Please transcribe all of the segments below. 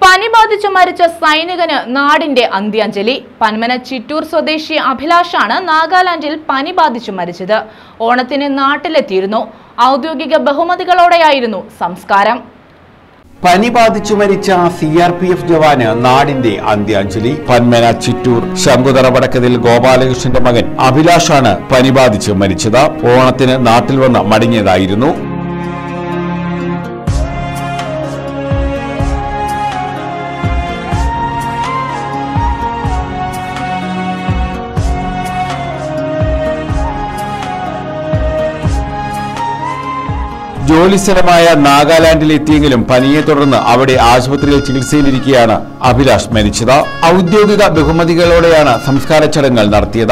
പനി ബാധിച്ചു മരിച്ച സൈനികന് നാടിന്റെ അന്ത്യാഞ്ജലി. പന്മന ചിറ്റൂർ സ്വദേശി അഭിലാഷാണ് നാഗാലാൻഡിൽ പനി ബാധിച്ചു മരിച്ചത്. ഓണത്തിന് നാട്ടിലെത്തിയിരുന്നു. ഔദ്യോഗിക ബഹുമതികളോടെയായിരുന്നു സംസ്കാരം. പനി ബാധിച്ചു മരിച്ച CRPF ജവാന് നാടിന്റെ അന്ത്യാഞ്ജലി. പന്മന ചിറ്റൂർ ശംഖുതറ വടക്കതിൽ ഗോപാലകൃഷ്ണന്റെ മകൻ അഭിലാഷാണ് പനി ബാധിച്ച് മരിച്ചത്. ഓണത്തിന് നാട്ടിൽ വന്ന് മടങ്ങിയതായിരുന്നു. ജോലിസ്ഥലമായ നാഗാലാൻഡിലെത്തിയെങ്കിലും പനിയെ തുടർന്ന് അവിടെ ആശുപത്രിയിൽ ചികിത്സയിലിരിക്കെയാണ് അഭിലാഷ് മരിച്ചത്. ഔദ്യോഗിക ബഹുമതികളോടെയാണ് സംസ്കാര ചടങ്ങുകൾ നടത്തിയത്.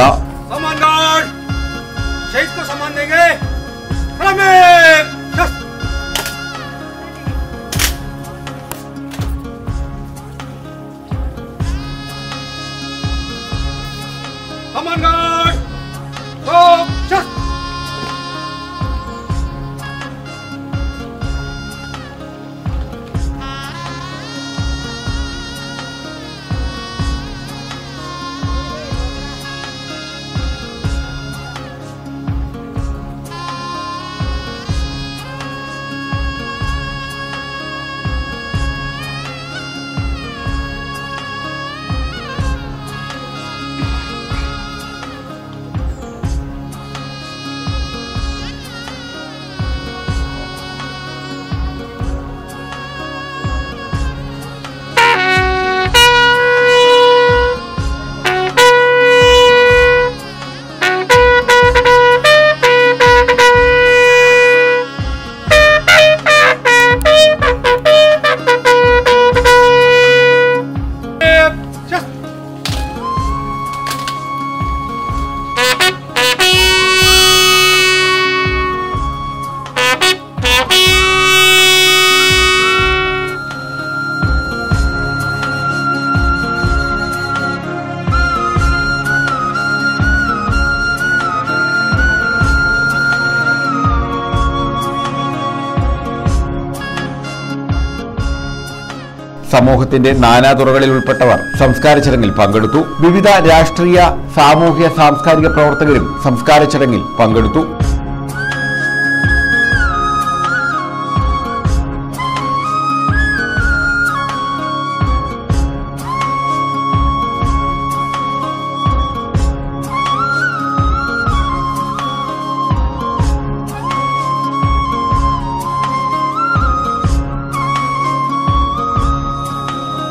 സമൂഹത്തിന്റെ നാനാതുറകളിൽ ഉൾപ്പെട്ടവർ സംസ്കാര ചടങ്ങിൽ പങ്കെടുത്തു. വിവിധ രാഷ്ട്രീയ, സാമൂഹ്യ, സാംസ്കാരിക പ്രവർത്തകരും സംസ്കാര ചടങ്ങിൽ പങ്കെടുത്തു.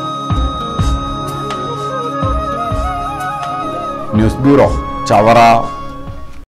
News bureau, Chavara.